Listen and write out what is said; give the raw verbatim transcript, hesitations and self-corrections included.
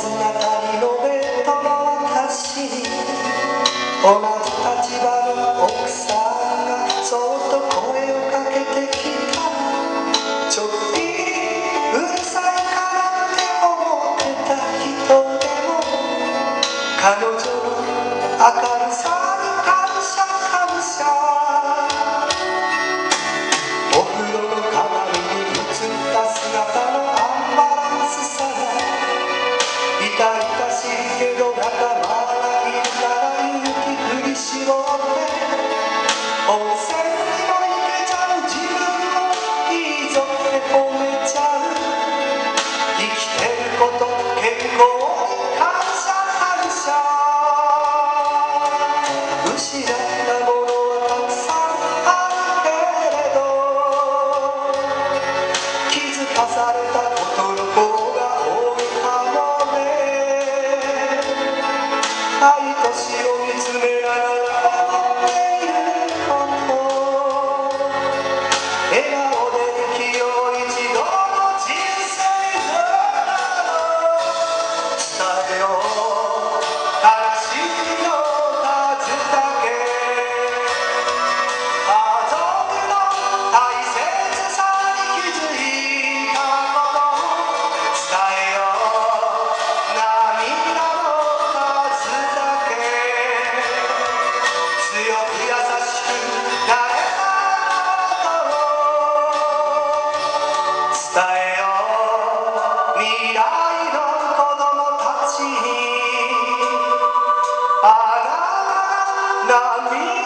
姿にのべとの私に同じ立場の奥さんがそっと声をかけてきた。ちょっぴりうるさいかなって思ってた人でも彼女の明るさに感謝感謝。お風呂の鏡に映った姿のアンバランスさが痛々しいけど仲間がいるから勇気振り絞って温泉にも行けちゃう自分もいいぞって褒めちゃう。生きてること健康に感謝感謝。失ったものはたくさんあるけれど気づかされたことの方が多いかもね。愛と死を見つめながら思っていること、笑顔で生きよう一度の人生だ。伝えよう悲しみの数だけ、家族の大切さに気づいたこと、伝えよう涙の数だけ、強く優しくなれたことを伝えよう未来の子供たちに。あなたが涙